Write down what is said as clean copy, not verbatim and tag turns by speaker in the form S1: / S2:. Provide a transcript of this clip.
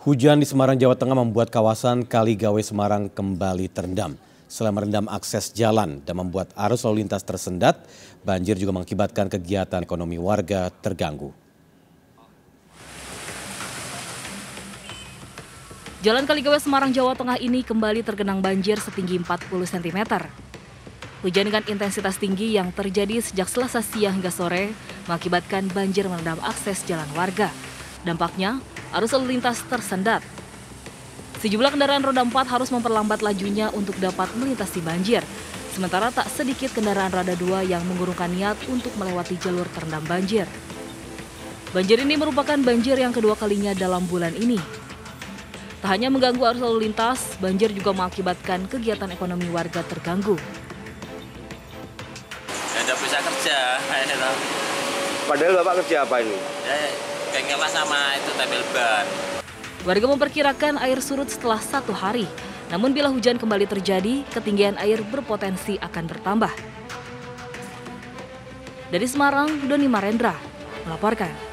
S1: Hujan di Semarang, Jawa Tengah membuat kawasan Kaligawe Semarang kembali terendam. Selain merendam akses jalan dan membuat arus lalu lintas tersendat, banjir juga mengakibatkan kegiatan ekonomi warga terganggu.
S2: Jalan Kaligawe Semarang, Jawa Tengah ini kembali tergenang banjir setinggi 40 cm. Hujan dengan intensitas tinggi yang terjadi sejak Selasa siang hingga sore mengakibatkan banjir merendam akses jalan warga. Dampaknya, arus lalu lintas tersendat. Sejumlah kendaraan roda 4 harus memperlambat lajunya untuk dapat melintasi banjir. Sementara tak sedikit kendaraan roda 2 yang mengurungkan niat untuk melewati jalur terendam banjir. Banjir ini merupakan banjir yang kedua kalinya dalam bulan ini. Tak hanya mengganggu arus lalu lintas, banjir juga mengakibatkan kegiatan ekonomi warga terganggu.
S3: Ya udah bisa kerja.
S4: Padahal Bapak kerja apa ini?
S3: Ya, bengkel sama itu tempel ban.
S2: Warga memperkirakan air surut setelah 1 hari. Namun bila hujan kembali terjadi, ketinggian air berpotensi akan bertambah. Dari Semarang, Doni Marendra melaporkan.